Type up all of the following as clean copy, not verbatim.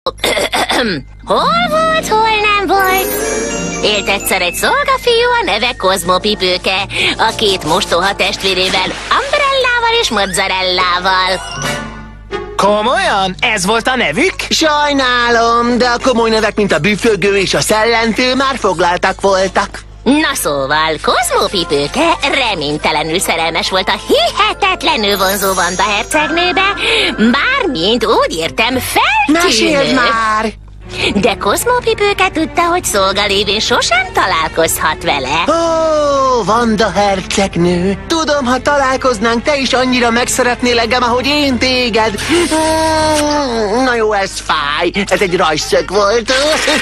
Hol volt, hol nem volt? Élt egyszer egy szolgafiú, a neve Kozmo Pipőke, a két mostoha testvérével, Umbrellával és Mozzarellával. Komolyan? Ez volt a nevük? Sajnálom, de a komoly nevek, mint a Büfögő és a Szellentő már foglaltak voltak. Na szóval, Kozmo Pipőke reménytelenül szerelmes volt a hihetetlenül vonzó Vanda hercegnőbe, mármint úgy értem feltűnő. Mesélj már! De Kozmo Pipőke tudta, hogy szolga lévén sosem találkozhat vele. Ó, Vanda hercegnő, tudom, ha találkoznánk, te is annyira megszeretnél engem, ahogy én téged. Na jó, ez fáj, ez egy rajszög volt.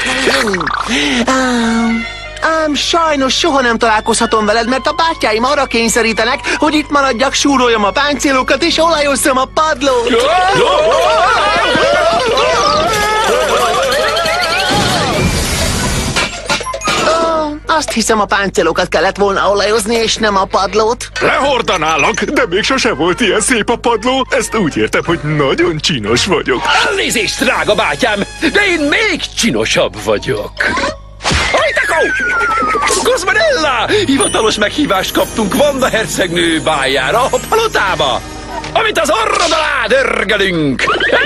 Ám sajnos soha nem találkozhatom veled, mert a bátyáim arra kényszerítenek, hogy itt maradjak, súroljam a páncélokat és olajozzam a padlót. Azt hiszem, a páncélokat kellett volna olajozni, és nem a padlót. Lehordanálak, de még sose volt ilyen szép a padló. Ezt úgy értem, hogy nagyon csinos vagyok. Elnézést, drága bátyám, de én még csinosabb vagyok. Ajtakó! Kozmarella! Hivatalos meghívást kaptunk Vanda hercegnő bájára a palotába, amit az orrod alá dörgelünk.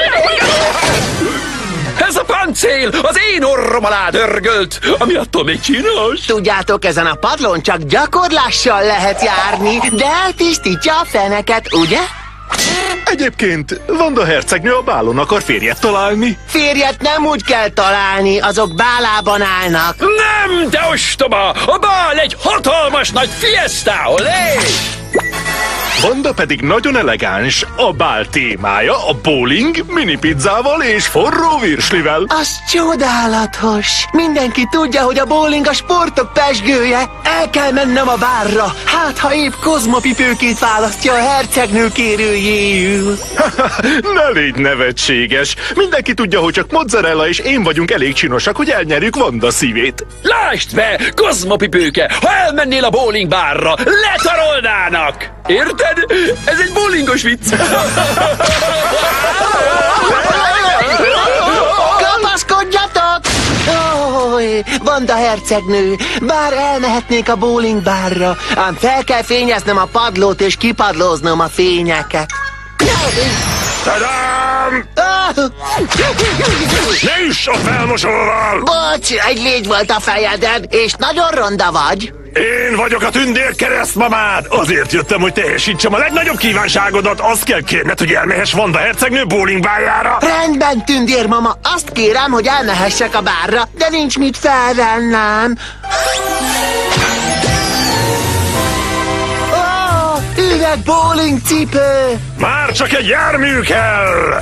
Ez a páncél az én orrom alá dörgölt, ami attól még csinos. Tudjátok, ezen a padlón csak gyakorlással lehet járni, de eltisztítja a feneket, ugye? Egyébként Vanda hercegnő a bálon akar férjet találni. Férjet nem úgy kell találni, azok bálában állnak. Nem, de ostoba! A bál egy hatalmas nagy fiesta, olé! Vanda pedig nagyon elegáns. A bál témája a bowling, mini pizzával és forró virslivel. Az csodálatos! Mindenki tudja, hogy a bowling a sportok pezsgője. El kell mennem a bárra, hát ha épp Kozmo Pipőkét választja a hercegnő kérőjéül. Ne légy nevetséges. Mindenki tudja, hogy csak Mozzarella és én vagyunk elég csinosak, hogy elnyerjük Vanda szívét. Lásd be, Kozmo Pipőke, ha elmennél a bowling bárra, letarolnának! Érted? Ez egy bowlingos vicc! Kapaszkodjatok! Ój, Vanda hercegnő, bár elmehetnék a bowling bárra, ám fel kell fényeznem a padlót és kipadlóznom a fényeket. Tadám! Ne üss a felmosóval! Bocs, egy légy volt a fejeden, és nagyon ronda vagy. Én vagyok a tündér keresztmamád! Azért jöttem, hogy teljesítsem a legnagyobb kívánságodat. Azt kell kérned, hogy elmehess Vanda hercegnő bowlingbájára. Rendben, tündérmama, azt kérem, hogy elmehessek a bárra, de nincs mit felvennem. Ó, üveg bowling cipő! Már csak egy jármű kell!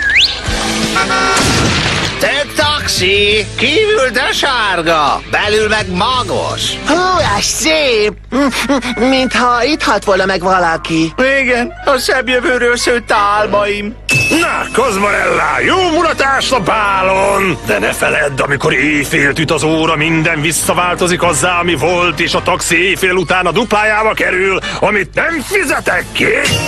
Tök taxi, kívül de sárga, belül meg magos. Hú, ez szép! Mintha itt halt volna meg valaki. Igen, a szebb jövőről szőtt álmaim. Na, Kozmarella, jó mulatás a bálon! De ne feledd, amikor éjfélt üt az óra, minden visszaváltozik azzá, ami volt, és a taxi éjfél után a duplájába kerül, amit nem fizetek ki!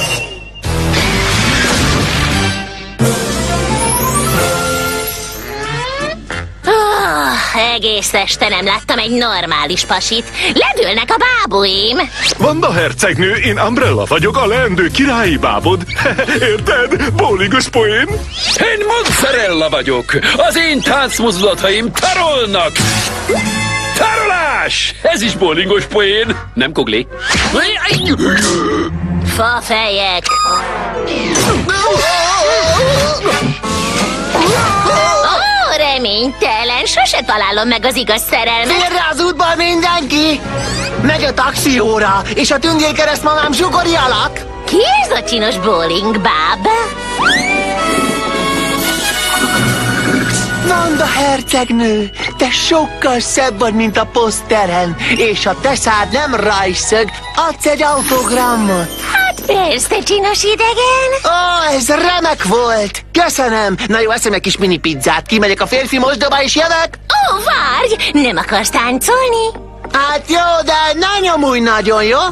Egész este nem láttam egy normális pasit. Ledőlnek a bábuim. Vanda hercegnő, én Umbrella vagyok, a leendő királyi bábod. Érted? Bowlingos poén. Én Mozzarella vagyok. Az én táncmozdulataim tarolnak. Tarolás! Ez is bowlingos poén. Nem Kogli? Fafejek. Reménytelen, sose találom meg az igaz szerelmet. Félre az útból mindenki! Megy a taxióra, és a tündérkeresztmamám zsugori alak! Ki ez a csinos bowling báb? Vanda hercegnő, te sokkal szebb vagy, mint a poszteren, és a te szád nem rajszög, adsz egy autogramot. Hát persze, csinos idegen. Ó, ez remek volt! Köszönöm! Na jó, eszem egy kis mini pizzát, kimegyek a férfi mosdóba és jövök? Ó, várj! Nem akarsz táncolni? Hát jó, de ne nyomulj nagyon, jó?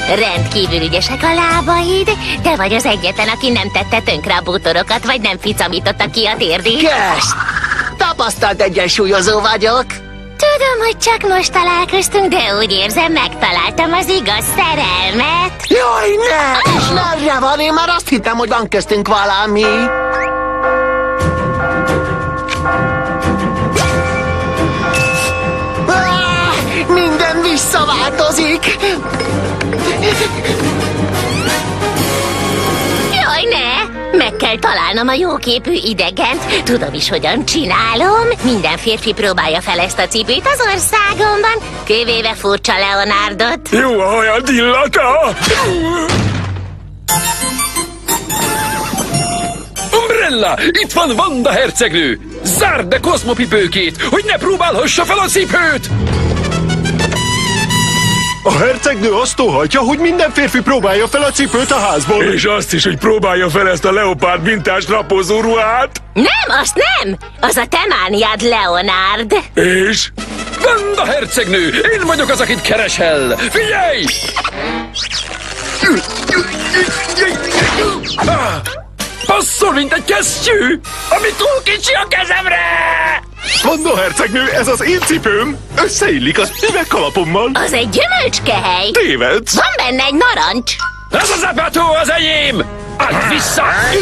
Rendkívül ügyesek a lábaid. Te vagy az egyetlen, aki nem tette tönkre a bútorokat, vagy nem ficamította ki a térdét. Kes! Tapasztalt egyensúlyozó vagyok. Tudom, hogy csak most találkoztunk, de úgy érzem, megtaláltam az igaz szerelmet. Jaj, ne! És merre van? Én már azt hittem, hogy van köztünk valami. Minden visszaváltozik. Jaj, ne! Meg kell találnom a jóképű idegent. Tudom is, hogyan csinálom. Minden férfi próbálja fel ezt a cipőt az országomban, kivéve furcsa Leonardot. Jó a hajad illata! Umbrella, itt van Wanda hercegnő! Zárd be kozmopipőkét, hogy ne próbálhassa fel a cipőt! A hercegnő azt óhajtja, hogy minden férfi próbálja fel a cipőt a házból. És azt is, hogy próbálja fel ezt a leopárd mintás napozó ruhát. Nem, azt nem! Az a te mániád, Leonard. És? Wanda hercegnő, én vagyok az, akit keresel! Figyelj! Passzol, mint egy kesztyű, ami túl kicsi a kezemre! Wanda hercegnő, ez az én cipőm! Összeillik az üvegkalapommal. Az egy gyümölcskehely. Tévedsz! Van benne egy narancs. Ez az epátó az enyém! Add vissza!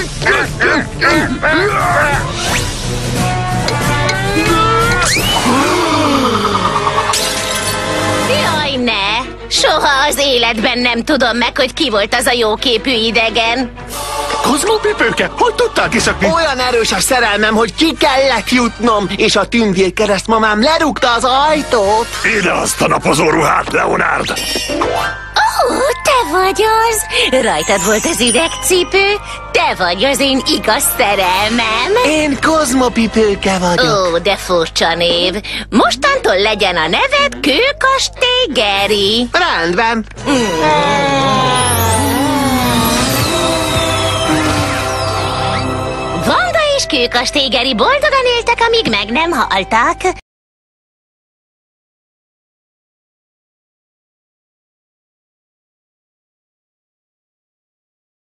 Jaj, ne! Soha az életben nem tudom meg, hogy ki volt az a jóképű idegen. Kozmopipőke, hogy tudtál kiszakni? Olyan erős a szerelmem, hogy ki kellett jutnom, és a tündér keresztmamám lerúgta az ajtót. Ide azt a napozó ruhát, Leonard! Ó, te vagy az! Rajtad volt az üvegcipő, te vagy az én igaz szerelmem. Én Kozmopipőke vagyok. Ó, de furcsa név. Mostantól legyen a neved Kőkastély Geri. Rendben. Wanda és Kőkastély Geri boldogan éltek, amíg meg nem haltak.